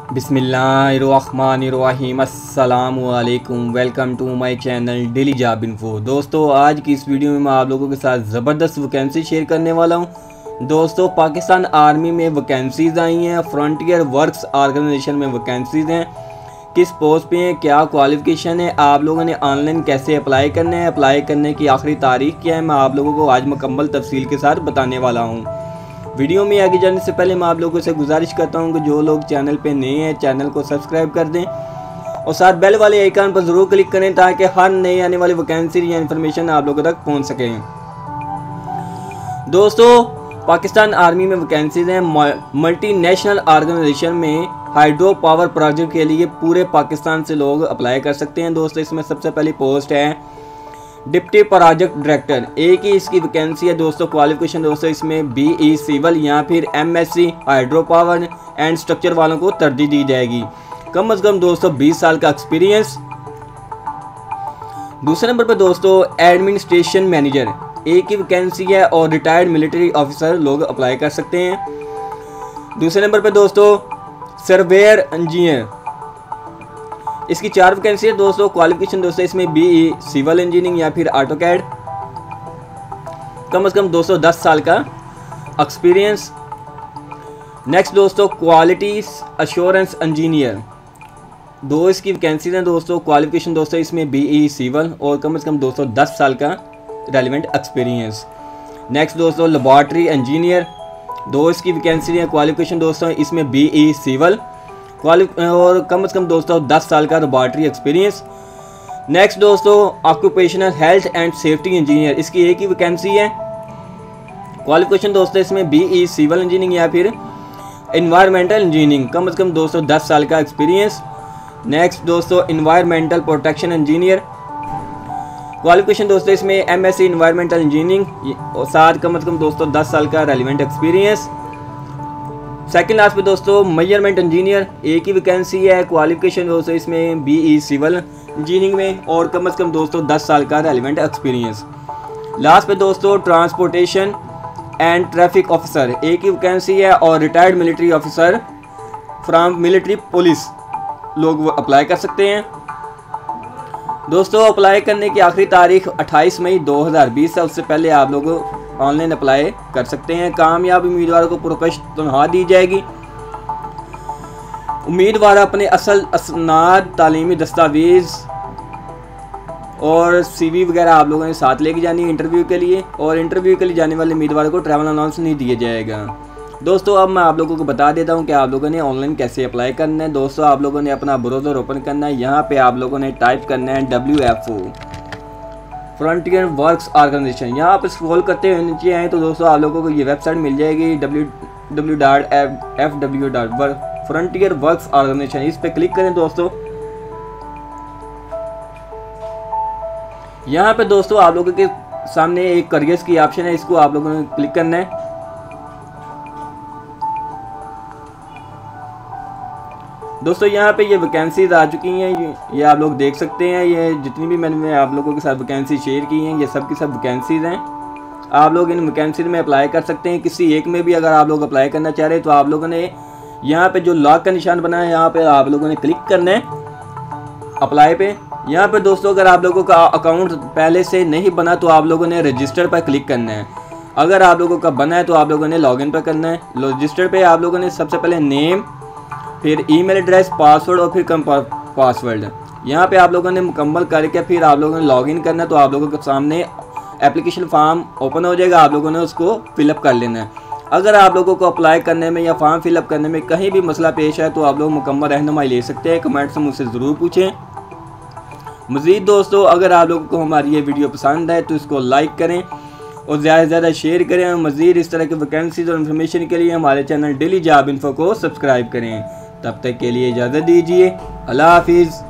बिस्मिल्लाहिर्रहमानिर्रहीम अस्सलामुअलैकुम। Welcome to my channel daily job info. दोस्तों, आज की इस वीडियो में मैं आप लोगों के साथ ज़बरदस्त वैकेंसी शेयर करने वाला हूं। दोस्तों, पाकिस्तान आर्मी में वैकेंसीज़ आई हैं। फ्रंटियर वर्क्स ऑर्गेनाइजेशन में वैकेंसीज़ हैं। किस पोस्ट पे हैं, क्या क्वालिफ़िकेशन है, आप लोगों ने ऑनलाइन कैसे अप्लाई करना है, अप्लाई करने की आखिरी तारीख क्या है, मैं आप लोगों को आज मुकम्मल तफसील के साथ बताने वाला हूँ। वीडियो में आगे जाने से पहले मैं आप लोगों से गुजारिश करता हूं कि जो लोग चैनल पे नए हैं चैनल को सब्सक्राइब कर दें और साथ बेल वाले आइकन पर ज़रूर क्लिक करें ताकि हर नई आने वाली वैकेंसी या इन्फॉर्मेशन आप लोगों तक पहुंच सके। दोस्तों, पाकिस्तान आर्मी में वैकेंसीज हैं। मल्टीनेशनल ऑर्गेनाइजेशन में हाइड्रो पावर प्रोजेक्ट के लिए पूरे पाकिस्तान से लोग अप्लाई कर सकते हैं। दोस्तों, इसमें सबसे पहली पोस्ट है डिप्टी प्रोजेक्ट डायरेक्टर। एक ही इसकी वैकेंसी है। दोस्तों, क्वालिफिकेशन दोस्तों इसमें बीई सिविल या फिर MSc hydro power and structure वालों को तरजीह दी जाएगी। कम से कम दोस्तों 20 साल का एक्सपीरियंस। दूसरे नंबर पर दोस्तों एडमिनिस्ट्रेशन मैनेजर, एक ही वैकेंसी है और रिटायर्ड मिलिट्री ऑफिसर लोग अप्लाई कर सकते हैं। दूसरे नंबर पर दोस्तों सर्वेयर इंजीनियर, इसकी 4 वैकेंसी है। दोस्तों, क्वालिफिकेशन दोस्तों इसमें बीई सिविल इंजीनियरिंग या फिर ऑटोकैड, कम से कम 210 साल का एक्सपीरियंस। नेक्स्ट दोस्तों क्वालिटी अश्योरेंस इंजीनियर, 2 इसकी वैकेंसी हैं। दोस्तों, क्वालिफिकेशन दोस्तों इसमें बीई सिविल और कम से कम 210 साल का रेलिवेंट एक्सपीरियंस। नेक्स्ट दोस्तों लेबॉर्ट्री इंजीनियर, 2 इसकी वैकेंसी है। क्वालिफिकेशन दोस्तों इसमें बीई सिविल और कम से कम दोस्तों 10 साल का लेबॉर्ट्री एक्सपीरियंस। नेक्स्ट दोस्तों occupational health and safety engineer, इसकी एक ही वैकेंसी है। क्वालिफिकेशन दोस्तों इसमें बीई सिविल इंजीनियरिंग या फिर एनवायरमेंटल इंजीनियरिंग, कम से कम दोस्तों 10 साल का एक्सपीरियंस। नेक्स्ट दोस्तों एनवायरमेंटल प्रोटेक्शन इंजीनियर, क्वालिफिकेशन दोस्तों इसमें एमएससी एनवायरमेंटल इंजीनियरिंग और साथ कम से कम दोस्तों 10 साल का रेलिवेंट एक्सपीरियंस। सेकंड लास्ट पे दोस्तों मेजरमेंट इंजीनियर, एक ही वैकेंसी है। क्वालिफिकेशन दोस्तों इसमें बीई सिविल इंजीनियरिंग में और कम से कम दोस्तों 10 साल का रेलिवेंट एक्सपीरियंस। लास्ट पे दोस्तों ट्रांसपोर्टेशन एंड ट्रैफिक ऑफिसर, एक ही वैकेंसी है और retired military officer from military police लोग अप्लाई कर सकते हैं। दोस्तों, अप्लाई करने की आखिरी तारीख 28 मई 2020 है। उससे पहले आप लोग ऑनलाइन अप्लाई कर सकते हैं। कामयाब उम्मीदवारों को पुरकश तनख्वाह दी जाएगी। उम्मीदवार अपने असल असनाद, तालीमी दस्तावेज़ और सीवी वगैरह आप लोगों ने साथ लेके जानी है इंटरव्यू के लिए, और इंटरव्यू के लिए जाने वाले उम्मीदवारों को ट्रैवल अलाउंस नहीं दिया जाएगा। दोस्तों, अब मैं आप लोगों को बता देता हूं कि आप लोगों ने ऑनलाइन कैसे अप्लाई करना है। दोस्तों, आप लोगों ने अपना ब्राउज़र ओपन करना है। यहाँ पे आप लोगों ने टाइप करना है WFO फ्रंटियर वर्क्स ऑर्गेनाइजेशन। यहाँ पर स्क्रॉल करते हुए नीचे आए तो दोस्तों आप लोगों को ये वेबसाइट मिल जाएगी www.fw.work फ्रंटियर वर्क्स ऑर्गेनाइजेशन। इस पर क्लिक करें दोस्तों। यहाँ पे दोस्तों आप लोगों के सामने एक करियर्स की ऑप्शन है, इसको आप लोगों ने क्लिक करना है। दोस्तों, यहाँ पे ये वैकेंसीज आ चुकी हैं, ये आप लोग देख सकते हैं। ये जितनी भी मैंने आप लोगों के साथ वैकेंसी शेयर की हैं ये सब की सब वैकेंसीज हैं। आप लोग इन वैकेंसीज में अप्लाई कर सकते हैं। किसी एक में भी अगर आप लोग अप्लाई करना चाह रहे हैं तो आप लोगों ने यहाँ पे जो लॉक का निशान बना है यहाँ पे आप लोगों ने क्लिक करना है अप्लाई पे। यहाँ पे दोस्तों अगर आप लोगों का अकाउंट पहले से नहीं बना तो आप लोगों ने रजिस्टर पर क्लिक करना है। अगर आप लोगों का बना है तो आप लोगों ने लॉगिन पर करना है। रजिस्टर पे आप लोगों ने सबसे पहले नेम, फिर ईमेल एड्रेस, पासवर्ड और फिर पासवर्ड यहाँ पे आप लोगों ने मुकम्मल करके फिर आप लोगों ने लॉगिन करना है। तो आप लोगों के सामने एप्लीकेशन फॉर्म ओपन हो जाएगा, आप लोगों ने उसको फिलअप कर लेना है। अगर आप लोगों को अप्लाई करने में या फॉर्म फिलअप करने में कहीं भी मसला पेश है तो आप लोग मुकम्मल रहनुमाई ले सकते हैं। कमेंट्स में मुझसे ज़रूर पूछें। मज़ीद दोस्तों, अगर आप लोगों को हमारी ये वीडियो पसंद है तो इसको लाइक करें और ज़्यादा से ज़्यादा शेयर करें। और मज़ीद इस तरह के वैकेंसीज और इन्फॉर्मेशन के लिए हमारे चैनल डेली जॉब इन्फो को सब्सक्राइब करें। तब तक के लिए इजाज़त दीजिए। अल्लाह हाफिज़।